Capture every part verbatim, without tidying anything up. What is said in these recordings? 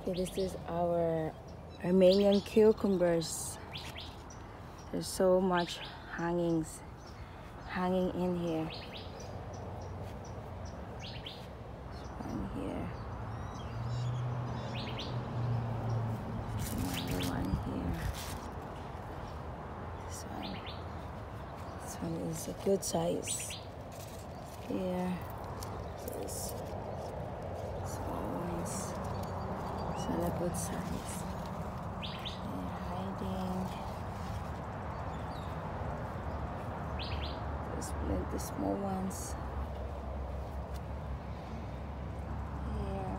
Okay, this is our Armenian cucumbers. There's so much hangings hanging in here. There's one here. Another one here. This one. This one is a good size. Here. This small ones. This one a good size. They're hiding. There's plenty small ones. Here.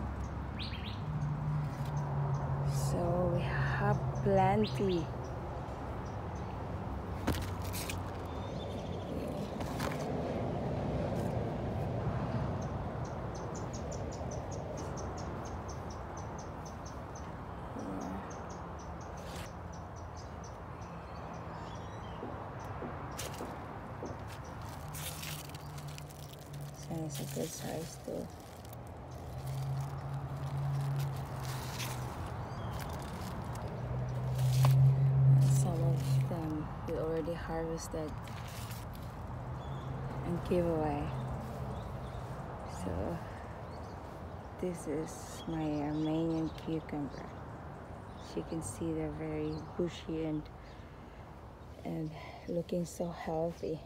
So we have plenty. And it's a good size too. And some of them we already harvested and give away. So this is my Armenian cucumber. As you can see, they're very bushy and and looking so healthy.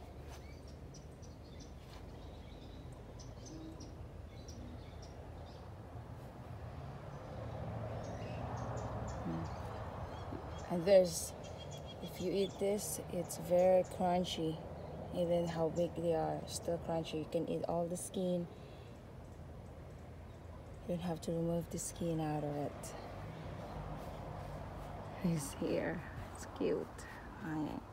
And there's, if you eat this, it's very crunchy. Even how big they are, still crunchy. You can eat all the skin. You don't have to remove the skin out of it. It's here. It's cute. Hanging.